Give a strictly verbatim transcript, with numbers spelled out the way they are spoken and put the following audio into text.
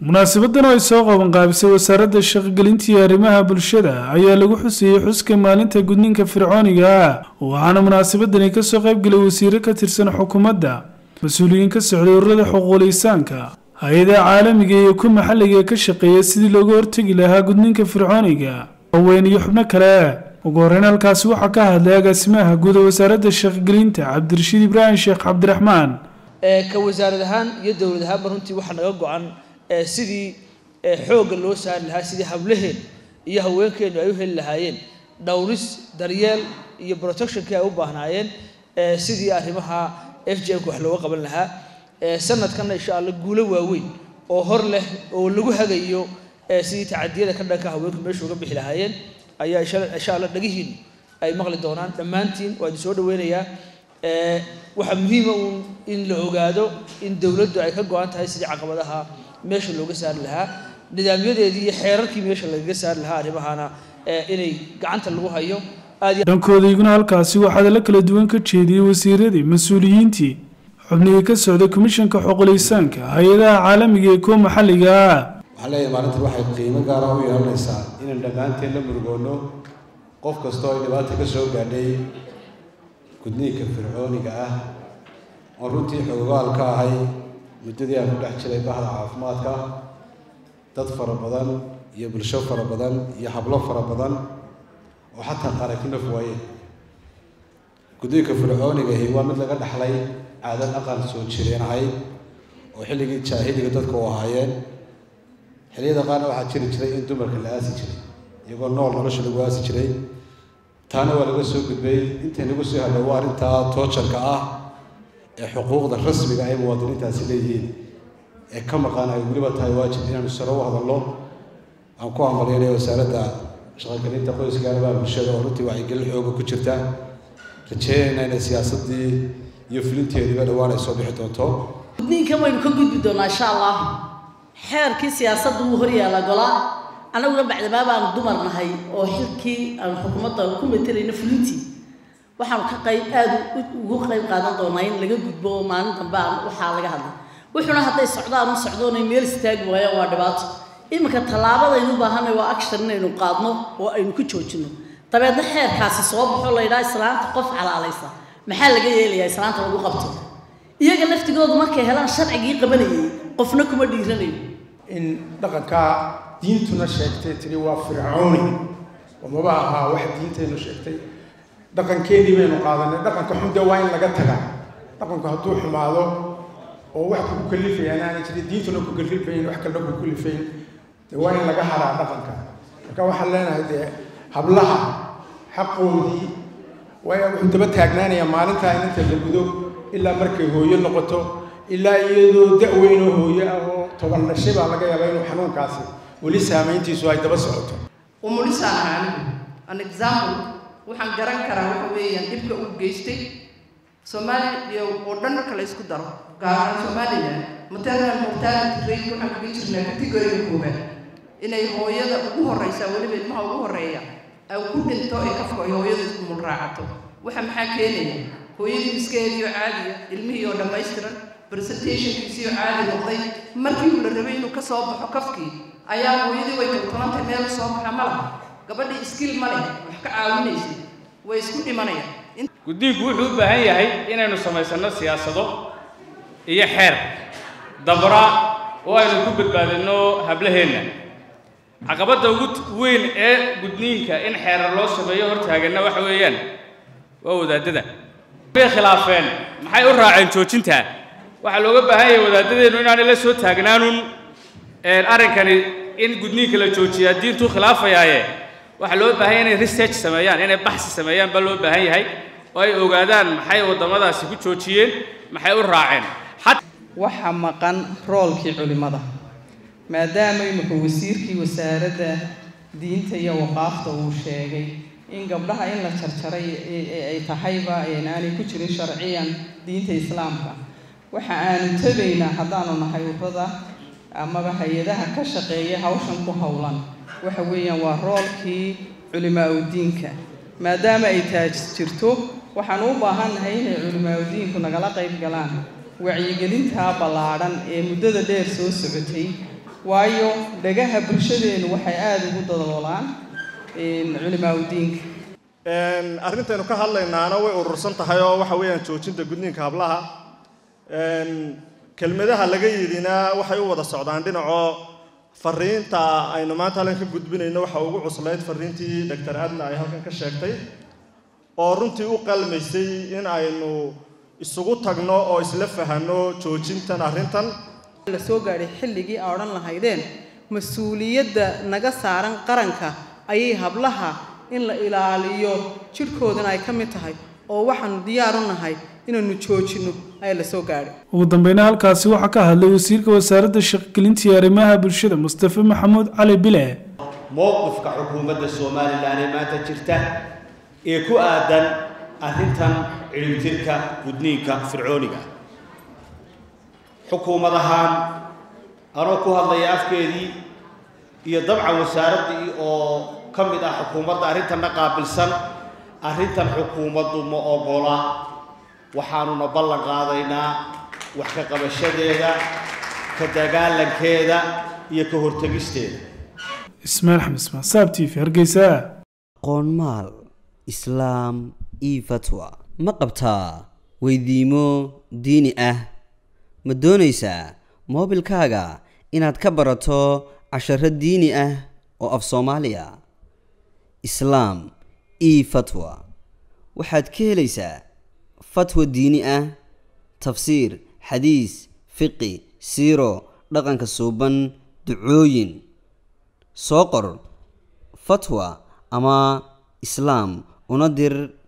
munaasabadan oo ay soo qaban qaabisay wasaaradda shaqo-gelinta iyo arrimaha bulshada ayaa lagu xusiyay xuska maalinta gudniinka fircooniga ah waxaana munaasabadani ka soo qayb galay wasiiro ka tirsan xukuumadda mas-uuliyiin ka socday ururada xuquuqul insaanka hay'adaha caalamiga iyo kuwa maxalliga ka shaqeeya sidii looga hortagi lahaa gudniinka fircooniga haween iyo xubno kale ugu horreyn halkaasi waxaa ka hadlay agaasimaha guud ee wasaaradda shaqo-gelinta cabdirashiid ibraahim sheekh cabdiraxmaan ka wasaarad ahaan iyo dowlad ahaan runtii waxa naga go'an sidii xoogga loo saari lahaa sidii hablaheen iyo haweenkeenu ay u heli lahaayeen dhowris daryeel iyo protectionka ay u baahnaayeen sidii arrimaha F G M wax looga qaban lahaa sanadkan insha Allah guulo waaweyn oo hor leh oo lagu hagayo sidii tacadiyada ka dhanka haweenku meesha uga bixi lahaayeen ayaa insha Allah dhagihiin ay maqli doonaan dhammaantiin waa soo dhaweynayaa waxa muhiim ah in la ogaado in dawladdu ay ka go'an tahay sidii caqabadaha meesha looga saari lahaa nidaamyadeedii iyo xeerarkii meesha laga saari lahaa arrimahana inay gacanta lagu hayo dhankooda iguna halkaasi waxaa la kala duwan ka jeediyay wasiiradii mas'uuliyiintii xubnihii ka socday komishanka xuquuqul insaanka hay'adaha caalamiga iyo kuwa maxalliga ah waxaa leeyahay maalintan waxay qiimo gaar ah u yeelanaysaa inaan dhammaanteen la murugoono qof kastoo ay dhibaato ka soo gaadhay gudniinka fircooniga ah oo runtii xogogaal ka ahay muddadii aan ku dhex jiray bahda caafimaadka dad fara badan iyo bulsho fara badan iyo hablo fara badan oo xataa qaar ay ku naf waayeen gudniinka fircooniga ahi waa mid laga dhaxlay caado dhaqan soo jireen ahayd oo xilligii jaahiliga dadku u ahaayeen xilliyada qaarna waxaa jiri jiray in dumarka la aasi jiray iyagoo nool nolosha lagu aasi jiray taana waa laga soo gudbay inta lagu soo hadhay waa arrinta toojarka ah ee xuquuqda rasmiga ay muwaadiniintaasi leeyihiin ee ka maqan ay weliba tahay waajib inaanu saro u hadalno aan ku amaleynay wasaaradda shaqo-gelinta qoyska iyo arrimaha bulshada oo runtii wacyigelin xooga ku jirta rajeynayna inay siyaasaddii iyo fulinteediiba dhowaan ay soo bixi doonto gudniinkan waynu ka gudbi doonaa insha allah xeerkii siyaasadda wuu horyaala golaa anaguna bacdamaa baan dumar nahay oo xilkii aan xukuumadda ku metelayna fulintii waxaan ka qayb aad ugu qayb qaadan doonaa in laga gudbo maalin dambe waxaa laga hadlay wuxuuna hadday socdaan u socdoonay meel istaagi waayaan waa dhibaato iminka tallaabadaynu u baahanay waa action inaynu qaadno oo aynu ku joojino dabeedna xeerkaasi soo baxo la yidhaha islaanta qof calaalaysa maxaa laga yeelayaa islaanta lagu qabto iyaga naftigoodu markay helaan sharcigii qabanayay qofna kuma dhiiranayo in dhaqanka diintuna sheegtay tiri waa fircooni oo maba ahaa wax diintaynu sheegtay dhaqankeedii baynu qaadanay dhaqanka xunde waa in laga tagaa dhaqanku hadduu xumaado oo wax ku kalifayaan aanay jirin diintuna ku kalifayn wax kale ku kalifayn waa in laga haraa dhaqanka marka waxaan leenahay dee hablaha xaqoodii way wuxuu daba taagnaanayaa maalintaa inta la gudo ilaa markay hooyo noqoto ilaa iyadoo da'weyn oo hooyo ah oo toban dhashay baa laga yaabaa inuu xanuunkaasi weli saamayntiisu ay daba socoto umulisaan ahaanigu an example waxaan garan karaa waxa weeyaan dhibka uu geystay Soomaaliya oo dhan marka la isku daro gaar ahaan Soomaaliland maternal mortality rate waxaan ku jirnaa category kooban inay hooyada ugu horeysa waliba ilmaha ugu horeeya ay ku dhinto ee kafka hooyada isku mulraacato waxa maxaa keenaya hooyadii iskeediyo caadi ilmihii oo dhammaystiran presentationkiisii caadi noqday markii uu la rabay inuu ka soo baxo kafkii ayaa hooyadii way kaltoonantay meel soo baxa ma laha gabadhii skill ma leh wax ka caawinaysa way isku dhimanayaan guddiinku wuxuu u baahan yahay inaynu samaysano siyaasado iyo xeer dabra oo aynu ku badbaadino hablaheenna caqabadda ugu weyn ee gudniinka in xeerar loo sameeyo hortaagana waxa weeyaan waa wadaadada bay khilaafeen maxay u raaceen joojinta waxa looga baahan yahay wadaadadeenu inaanay la soo taagnaanun arrinkani in gudniinka la joojiyaa diintu khilaafayaaye waxa loo baahan yahay inay research sameeyaan inay baxsi sameeyaan baa loo baahan yahay oo ay ogaadaan maxay wadamadaasi ku joojiyeen maxay u raaceen waxa maqan roolkii culimada maadaama imika wasiirkii wasaaradda diinta iyo waqaafta uu sheegay in gabdhaha in la jarjaray ay tahayba aanay ku jirin sharciyan diinta islaamka waxa aanu tabaynaa haddaanu nahay ururada amaba hay-adaha ka shaqeeya hawshan ku howlan waxa weeyaan waa roolkii culimaa u diinka maadaama ay taaj jirto waxaan u baahannahay inay culimaa u diinku nagala qayb galaan wacyigelinta ballaadhan ee muddada dheer soo socotay waayo dhagaha bulshadeenu waxay aada ugu dadoolaan culimaa udiinka arrintaynu ka hadlaynaana way urursan tahay oo waxa weeyaan joojinta gudniinka hablaha kelmadaha laga yidina waxay u wada socdaan dhinacoo fariinta aynu maanta halkan ka gudbinayno waxa ugu cuslayd fariintii doctor adna ay halkan ka sheegtay oo runtii u qalmaysay in aynu isugu tagno oo isla fahanno joojintan arrintan la soo gaaray xilligii aan odhan lahaydeen mas-uuliyadda naga saaran qaranka ayay hablaha in la ilaaliyo jirkoodana ay ka mid tahay oo waxaanu diyaar u nahay inaanu joojino ayaa la soo gaaray ugu dambeynna halkaasi waxaa ka hadlay wasiirka wasaaradda shaqagelinta iyo arrimaha bulshada Mustafa Maxamuud Cali Bile mowqifka xukuumadda Soomaaliland ee maanta jirta ee ku aadan arrintan ciribtirka gudniinka fircooniga xukuumadahan anoo ku hadlaya afkeedii iyo dabcan wasaaraddii oo ka mid ah xukuumadda arrintanna qaabilsan arrintan xukuumaddu ma ogola waxaanuna ballan qaadaynaa wax ka qabashadeeda ka dagaalankeeda iyo ka hortagisteeda ismail xamis masaab t v hargeysa qoonmaal islaam iyo fatwa ma qabtaa weydiimo diini ah ma doonaysaa moobilkaaga inaad ka barato casharo diini ah oo af Soomaaliya islaam iyo fatwa waxaad ka helaysaa fatwa diini ah tafsiir xadiis fiqi siiro dhaqanka suuban ducooyin soo qor fatwa ama islaam una dir